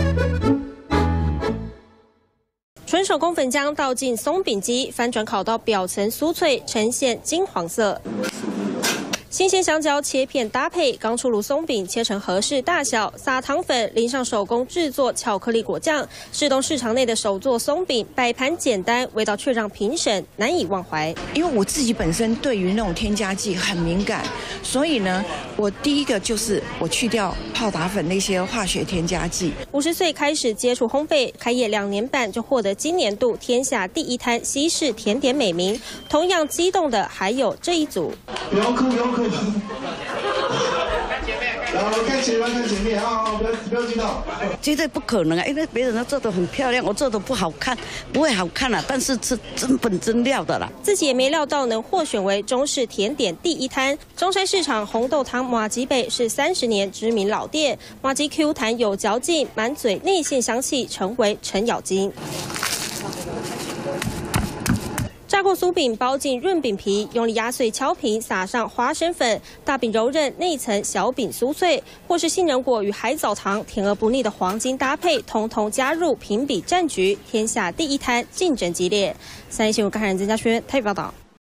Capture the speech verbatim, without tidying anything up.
纯手工粉浆倒进松饼机，翻转烤到表层酥脆，呈现金黄色。 新鲜香蕉切片搭配刚出炉松饼，切成合适大小，撒糖粉，淋上手工制作巧克力果酱。士东市场内的手做松饼，摆盘简单，味道却让评审难以忘怀。 因为我自己本身对于那种添加剂很敏感，所以呢，我第一个就是我去掉泡打粉那些化学添加剂。 五十岁开始接触烘焙，开业两年半就获得今年度天下第一摊西式甜点美名。同样激动的还有这一组。 不要哭，不要哭。 来，我看前面，看前面啊！不要不要激动。 绝对不可能啊！因为别人都做得很漂亮，我做得不好看，不会好看啊。但是是真本真料的啦。 自己也没料到能获选为中式甜点第一摊。中山市场红豆汤麻糬北是三十年知名老店，麻糬 Q 弹有嚼劲，满嘴内馅香气，成为程咬金。 炸过酥饼包进润饼皮，用力压碎敲平，撒上花生粉，大饼柔韧，内层小饼酥脆，或是杏仁果与海藻糖甜而不腻的黄金搭配，统统加入评比战局，天下第一摊竞争激烈。三立新闻看人曾家轩台北报道。